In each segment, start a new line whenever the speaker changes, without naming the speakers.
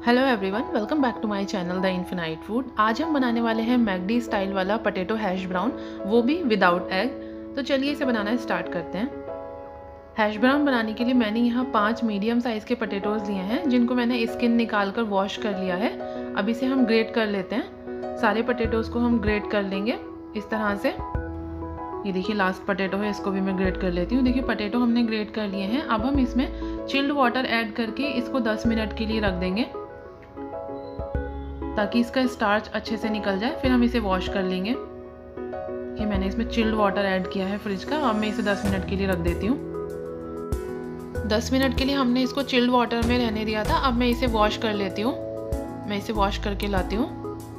Hello everyone, welcome back to my channel The Infinite Food. आज हम बनाने वाले हैं मैकडी स्टाइल वाला पोटैटो हैश ब्राउन, वो भी विदाउट एग। तो चलिए इसे बनाना स्टार्ट करते हैं। हैश ब्राउन बनाने के लिए मैंने यहाँ 5 मीडियम साइज़ के पोटैटोज़ लिए हैं, जिनको मैंने स्किन निकाल कर वॉश कर लिया है। अब इसे हम ग्रेट कर लेते हैं। सारे पोटैटोज़ को हम ग्रेट कर लेंगे इस तरह से। ये देखिए लास्ट पोटैटो है, इसको भी मैं ग्रेट कर लेती हूँ। देखिए पोटैटो हमने ग्रेट कर लिए हैं। अब हम इसमें चिल्ड वाटर ऐड करके इसको 10 मिनट के लिए रख देंगे ताकि इसका स्टार्च अच्छे से निकल जाए। फिर हम इसे वॉश कर लेंगे। ये मैंने इसमें चिल्ड वाटर ऐड किया है फ्रिज का। अब मैं इसे 10 मिनट के लिए रख देती हूँ। 10 मिनट के लिए हमने इसको चिल्ड वाटर में रहने दिया था। अब मैं इसे वॉश कर लेती हूँ। मैं इसे वॉश करके लाती हूँ।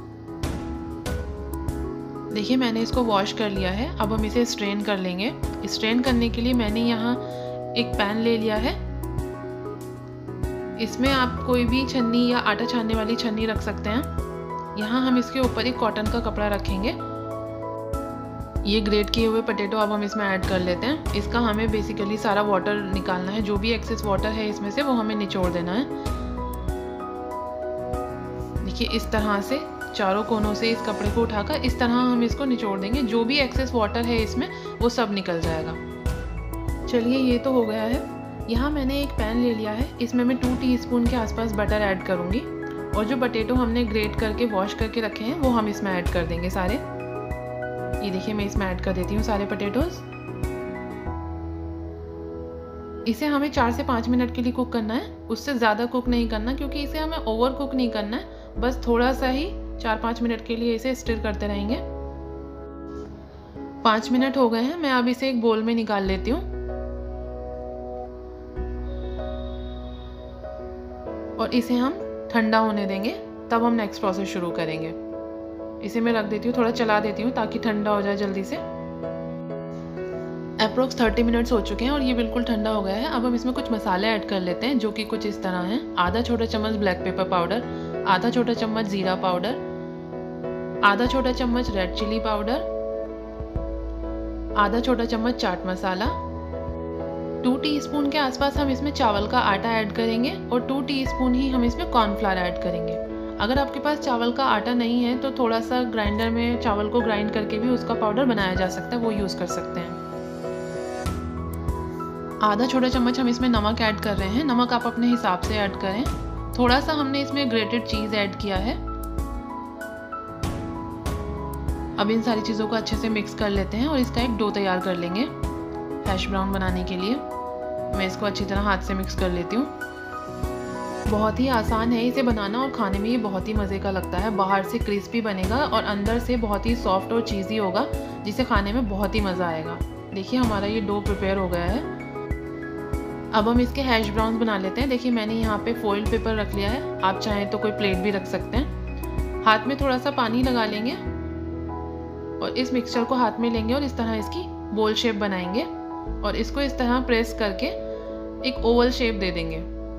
देखिए मैंने इसको वॉश कर लिया है। अब हम इसे स्ट्रेन कर लेंगे। स्ट्रेन करने के लिए मैंने यहाँ एक पैन ले लिया है। इसमें आप कोई भी छन्नी या आटा छानने वाली छन्नी रख सकते हैं। यहाँ हम इसके ऊपर एक कॉटन का कपड़ा रखेंगे। ये ग्रेट किए हुए पोटैटो अब हम इसमें ऐड कर लेते हैं। इसका हमें बेसिकली सारा वाटर निकालना है। जो भी एक्सेस वाटर है इसमें से वो हमें निचोड़ देना है। देखिए इस तरह से चारों कोनों से इस कपड़े को उठाकर इस तरह हम इसको निचोड़ देंगे। जो भी एक्सेस वाटर है इसमें वो सब निकल जाएगा। चलिए ये तो हो गया है। यहाँ मैंने एक पैन ले लिया है। इसमें मैं 2 टीस्पून के आसपास बटर ऐड करूँगी और जो पोटैटो हमने ग्रेट करके वॉश करके रखे हैं वो हम इसमें ऐड कर देंगे सारे। ये देखिए मैं इसमें ऐड कर देती हूँ सारे पोटैटोज। इसे हमें 4 से 5 मिनट के लिए कुक करना है। उससे ज़्यादा कुक नहीं करना, क्योंकि इसे हमें ओवर कुक नहीं करना है। बस थोड़ा सा ही 4-5 मिनट के लिए इसे स्टिर करते रहेंगे। 5 मिनट हो गए हैं। मैं अब इसे एक बोल में निकाल लेती हूँ और इसे हम ठंडा होने देंगे। तब हम नेक्स्ट प्रोसेस शुरू करेंगे। इसे मैं रख देती हूँ, थोड़ा चला देती हूँ ताकि ठंडा हो जाए जल्दी से। अप्रोक्स 30 मिनट्स हो चुके हैं और ये बिल्कुल ठंडा हो गया है। अब हम इसमें कुछ मसाले ऐड कर लेते हैं, जो कि कुछ इस तरह हैं। आधा छोटा चम्मच ब्लैक पेपर पाउडर, आधा छोटा चम्मच जीरा पाउडर, आधा छोटा चम्मच रेड चिली पाउडर, आधा छोटा चम्मच चाट मसाला, 2 टीस्पून के आसपास हम इसमें चावल का आटा ऐड करेंगे और 2 टीस्पून ही हम इसमें कॉर्नफ्लावर ऐड करेंगे। अगर आपके पास चावल का आटा नहीं है तो थोड़ा सा ग्राइंडर में चावल को ग्राइंड करके भी उसका पाउडर बनाया जा सकता है, वो यूज़ कर सकते हैं। आधा छोटा चम्मच हम इसमें नमक ऐड कर रहे हैं। नमक आप अपने हिसाब से ऐड करें। थोड़ा सा हमने इसमें ग्रेटेड चीज़ ऐड किया है। अब इन सारी चीज़ों को अच्छे से मिक्स कर लेते हैं और इसका एक डो तैयार कर लेंगे हैश ब्राउन बनाने के लिए। मैं इसको अच्छी तरह हाथ से मिक्स कर लेती हूँ। बहुत ही आसान है इसे बनाना और खाने में ये बहुत ही मज़े का लगता है। बाहर से क्रिस्पी बनेगा और अंदर से बहुत ही सॉफ्ट और चीज़ी होगा, जिसे खाने में बहुत ही मज़ा आएगा। देखिए हमारा ये डो प्रिपेयर हो गया है। अब हम इसके हैश ब्राउन बना लेते हैं। देखिए मैंने यहाँ पे फॉइल पेपर रख लिया है। आप चाहें तो कोई प्लेट भी रख सकते हैं। हाथ में थोड़ा सा पानी लगा लेंगे और इस मिक्सचर को हाथ में लेंगे और इस तरह इसकी बोल शेप बनाएंगे और इसको इस तरह प्रेस करके एक ओवल शेप दे देंगे।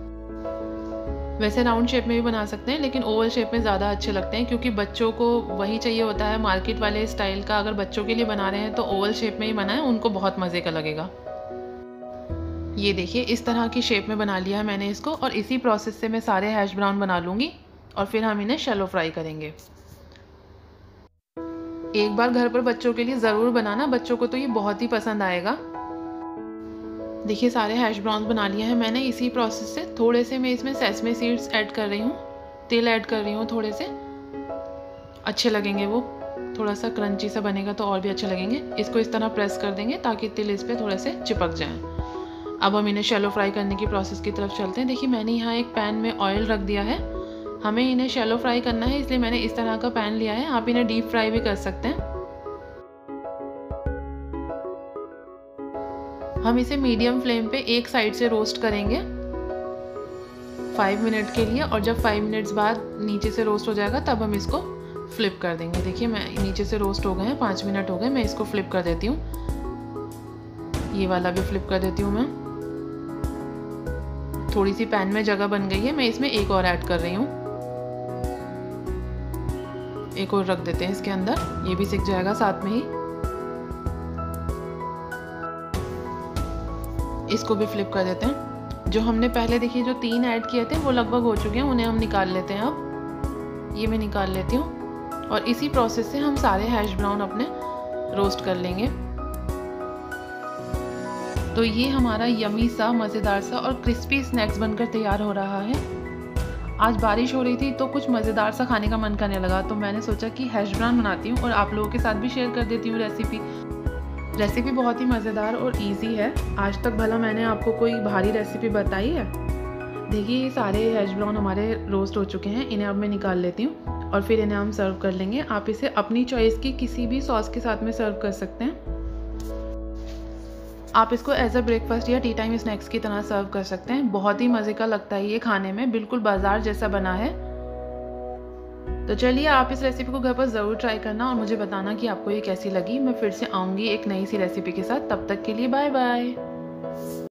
वैसे राउंड शेप में भी बना सकते हैं, लेकिन ओवल शेप में ज़्यादा अच्छे लगते हैं, क्योंकि बच्चों को वही चाहिए होता है मार्केट वाले स्टाइल का। अगर बच्चों के लिए बना रहे हैं तो ओवल शेप में ही बनाएं, उनको बहुत मज़े का लगेगा। ये देखिए इस तरह की शेप में बना लिया है मैंने इसको, और इसी प्रोसेस से मैं सारे हैश ब्राउन बना लूँगी और फिर हम इन्हें शैलो फ्राई करेंगे। एक बार घर पर बच्चों के लिए ज़रूर बनाना, बच्चों को तो ये बहुत ही पसंद आएगा। देखिए सारे हैश ब्राउन बना लिए हैं मैंने इसी प्रोसेस से। थोड़े से मैं इसमें सेसमे सीड्स ऐड कर रही हूँ, तिल ऐड कर रही हूँ थोड़े से। अच्छे लगेंगे वो, थोड़ा सा क्रंची सा बनेगा तो और भी अच्छे लगेंगे। इसको इस तरह प्रेस कर देंगे ताकि तिल इस पर थोड़े से चिपक जाएँ। अब हम इन्हें शैलो फ्राई करने की प्रोसेस की तरफ चलते हैं। देखिए मैंने यहाँ एक पैन में ऑयल रख दिया है। हमें इन्हें शैलो फ्राई करना है, इसलिए मैंने इस तरह का पैन लिया है। आप इन्हें डीप फ्राई भी कर सकते हैं। हम इसे मीडियम फ्लेम पे एक साइड से रोस्ट करेंगे 5 मिनट के लिए, और जब 5 मिनट्स बाद नीचे से रोस्ट हो जाएगा तब हम इसको फ्लिप कर देंगे। देखिए मैं नीचे से रोस्ट हो गए हैं, 5 मिनट हो गए। मैं इसको फ्लिप कर देती हूँ। ये वाला भी फ्लिप कर देती हूँ मैं। थोड़ी सी पैन में जगह बन गई है, मैं इसमें एक और ऐड कर रही हूँ। एक और रख देते हैं इसके अंदर, ये भी सिक जाएगा साथ में ही। इसको भी फ्लिप कर देते हैं। जो हमने पहले देखिए जो 3 ऐड किए थे वो लगभग हो चुके हैं, उन्हें हम निकाल लेते हैं। अब ये मैं निकाल लेती हूँ और इसी प्रोसेस से हम सारे हैश ब्राउन अपने रोस्ट कर लेंगे। तो ये हमारा यमी सा, मज़ेदार सा और क्रिस्पी स्नैक्स बनकर तैयार हो रहा है। आज बारिश हो रही थी तो कुछ मज़ेदार सा खाने का मन करने लगा, तो मैंने सोचा कि हैश ब्राउन बनाती हूँ और आप लोगों के साथ भी शेयर कर देती हूँ रेसिपी बहुत ही मज़ेदार और इजी है। आज तक भला मैंने आपको कोई भारी रेसिपी बताई है। देखिए ये सारे हैश ब्राउन हमारे रोस्ट हो चुके हैं, इन्हें अब मैं निकाल लेती हूँ और फिर इन्हें हम सर्व कर लेंगे। आप इसे अपनी चॉइस की किसी भी सॉस के साथ में सर्व कर सकते हैं। आप इसको एज अ ब्रेकफास्ट या टी टाइम स्नैक्स की तरह सर्व कर सकते हैं। बहुत ही मज़े का लगता है ये खाने में, बिल्कुल बाजार जैसा बना है। तो चलिए आप इस रेसिपी को घर पर ज़रूर ट्राई करना और मुझे बताना कि आपको ये कैसी लगी। मैं फिर से आऊँगी एक नई सी रेसिपी के साथ, तब तक के लिए बाय बाय।